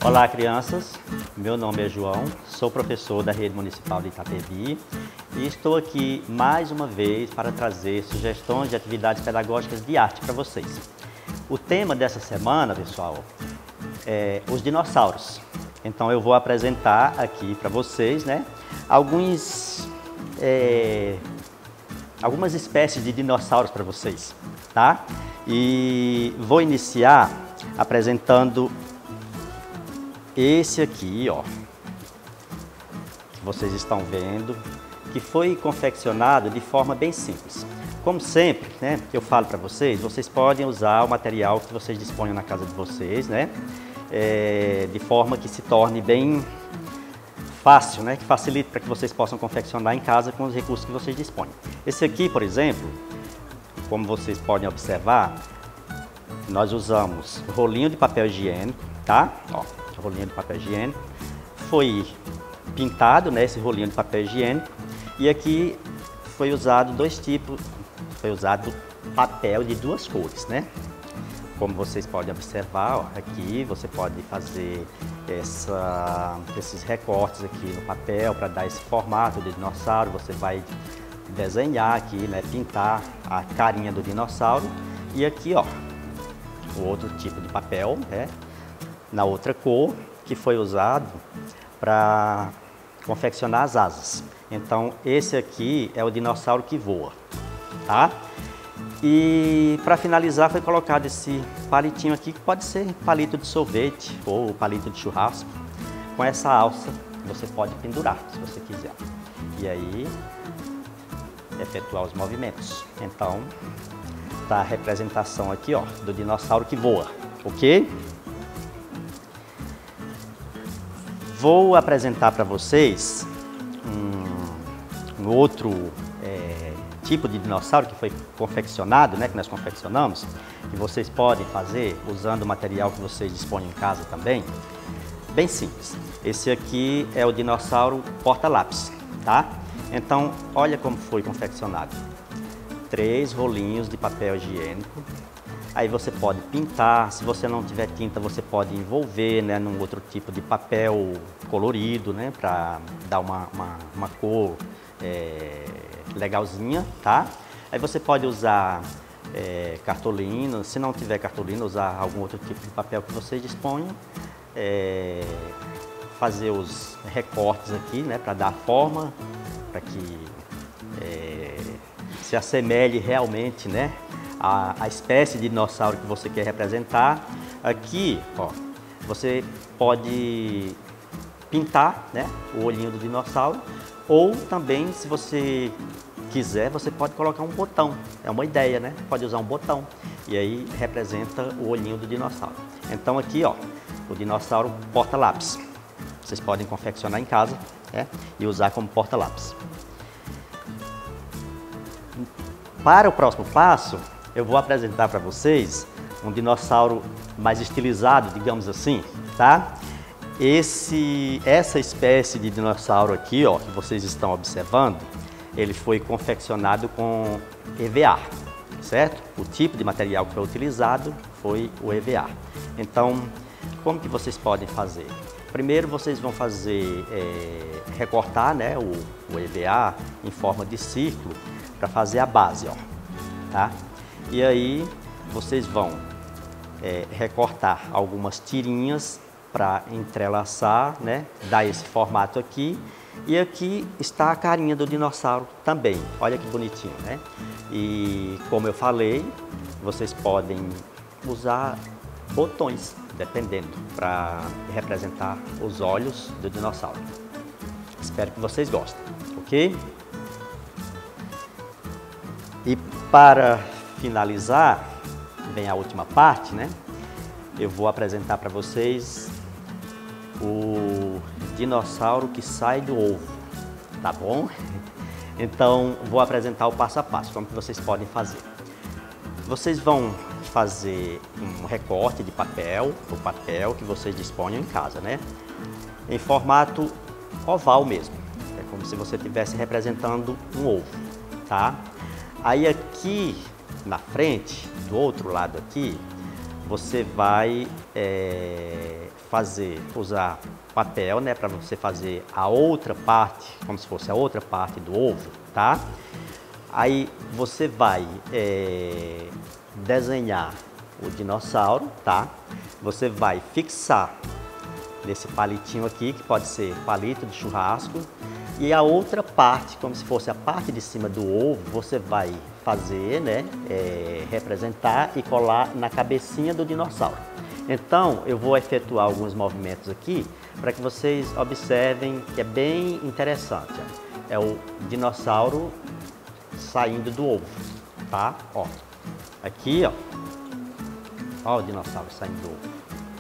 Olá, crianças. Meu nome é João, sou professor da Rede Municipal de Itapevi e estou aqui mais uma vez para trazer sugestões de atividades pedagógicas de arte para vocês. O tema dessa semana, pessoal, é os dinossauros. Então eu vou apresentar aqui para vocês, algumas espécies de dinossauros para vocês, tá? E vou iniciar apresentando esse aqui, ó, que vocês estão vendo, que foi confeccionado de forma bem simples. Como sempre, que eu falo para vocês, vocês podem usar o material que vocês disponham na casa de vocês, de forma que se torne bem fácil, que facilite para que vocês possam confeccionar em casa com os recursos que vocês dispõem. Esse aqui, por exemplo, como vocês podem observar, nós usamos rolinho de papel higiênico, tá? Ó, rolinho de papel higiênico. Foi pintado, esse rolinho de papel higiênico. E aqui foi usado dois tipos, foi usado papel de duas cores, Como vocês podem observar, ó, aqui você pode fazer esses recortes aqui no papel para dar esse formato de dinossauro. Você vai desenhar aqui, pintar a carinha do dinossauro. E aqui, ó, o outro tipo de papel, na outra cor, que foi usado para confeccionar as asas. Então, esse aqui é o dinossauro que voa, tá? E para finalizar foi colocado esse palitinho aqui, que pode ser palito de sorvete ou palito de churrasco, com essa alça que você pode pendurar, se você quiser. E aí, efetuar os movimentos. Então, tá a representação aqui, ó, do dinossauro que voa, ok? Vou apresentar para vocês um outro tipo de dinossauro que foi confeccionado, que nós confeccionamos, que vocês podem fazer usando o material que vocês dispõem em casa também. Bem simples. Esse aqui é o dinossauro porta-lápis, tá? Então, olha como foi confeccionado. 3 rolinhos de papel higiênico. Aí você pode pintar, se você não tiver tinta, você pode envolver, num outro tipo de papel colorido, para dar uma cor legalzinha, tá? Aí você pode usar cartolina, se não tiver cartolina, usar algum outro tipo de papel que vocês disponham. Fazer os recortes aqui, para dar forma, para que se assemelhe realmente, a espécie de dinossauro que você quer representar. Aqui, ó, você pode pintar, o olhinho do dinossauro, ou também, se você quiser, você pode colocar um botão. É uma ideia, Pode usar um botão e aí representa o olhinho do dinossauro. Então aqui, ó, o dinossauro porta-lápis. Vocês podem confeccionar em casa, e usar como porta-lápis. Para o próximo passo, eu vou apresentar para vocês um dinossauro mais estilizado, digamos assim, tá? Essa espécie de dinossauro aqui, ó, que vocês estão observando, ele foi confeccionado com EVA, certo? O tipo de material que foi utilizado foi o EVA. Então, como que vocês podem fazer? Primeiro vocês vão recortar, o EVA em forma de círculo para fazer a base, ó, tá? E aí vocês vão recortar algumas tirinhas para entrelaçar, dar esse formato aqui. E aqui está a carinha do dinossauro também. Olha que bonitinho, E como eu falei, vocês podem usar botões, dependendo, para representar os olhos do dinossauro. Espero que vocês gostem, ok? E para finalizar, vem a última parte, Eu vou apresentar para vocês o dinossauro que sai do ovo, tá bom? Então, vou apresentar o passo a passo, como que vocês podem fazer. Vocês vão fazer um recorte de papel, o papel que vocês disponham em casa, Em formato oval mesmo. É como se você estivesse representando um ovo, tá? Aí aqui na frente, do outro lado aqui, você vai usar papel, né, para você fazer a outra parte, como se fosse a outra parte do ovo, tá? Aí você vai desenhar o dinossauro, tá? Você vai fixar nesse palitinho aqui, que pode ser palito de churrasco, e a outra parte, como se fosse a parte de cima do ovo, você vai fazer, né, representar e colar na cabecinha do dinossauro. Então, eu vou efetuar alguns movimentos aqui para que vocês observem que é bem interessante. Ó. É o dinossauro saindo do ovo, tá? Ó, aqui, ó. Ó o dinossauro saindo do ovo.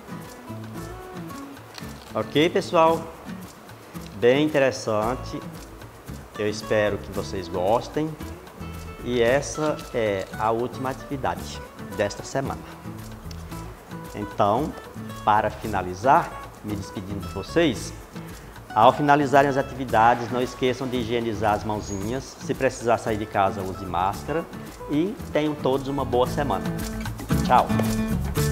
Ok, pessoal? Bem interessante. Eu espero que vocês gostem. E essa é a última atividade desta semana. Então, para finalizar, me despedindo de vocês, ao finalizarem as atividades, não esqueçam de higienizar as mãozinhas. Se precisar sair de casa, use máscara. E tenham todos uma boa semana. Tchau!